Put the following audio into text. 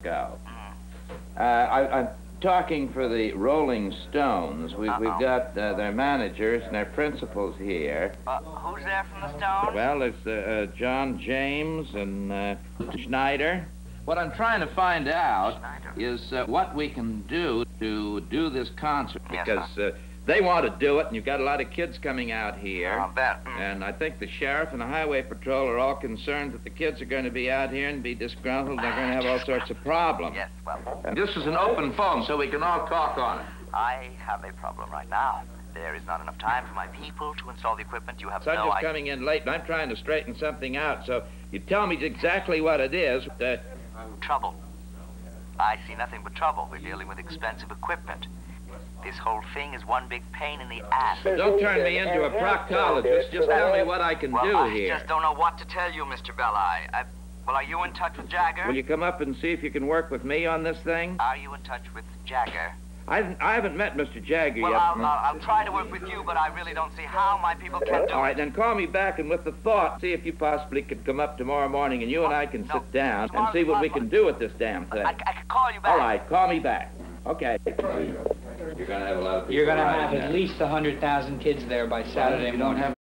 go. I'm talking for the Rolling Stones. We've got their managers and their principals here. Who's there from the Stones? Well, there's John James and Schneider. What I'm trying to find out is what we can do to do this concert, because they want to do it, and you've got a lot of kids coming out here. I'll bet. And I think the sheriff and the highway patrol are all concerned that the kids are going to be out here and be disgruntled, and they're going to have all sorts of problems. Yes, well... And this is an open phone, so we can all talk on it. I have a problem right now. There is not enough time for my people to install the equipment. You have Subject's coming in late, and I'm trying to straighten something out, so you tell me exactly what it is. Trouble. I see nothing but trouble. We're dealing with expensive equipment. This whole thing is one big pain in the ass. Don't turn me into a proctologist. Just tell me what I can do here. I just don't know what to tell you, Mr. Belli. Well, are you in touch with Jagger? Will you come up and see if you can work with me on this thing? Are you in touch with Jagger? I haven't met Mr. Jagger yet. Well, I'll try to work with you, but I really don't see how my people can do it. All right, then call me back, and with the thought, see if you possibly could come up tomorrow morning, and you and I can sit down and see what we can do with this damn thing. I could call you back. All right, call me back. Okay. You're going to have a lot of people. You're going to have at least 100,000 kids there by Saturday morning.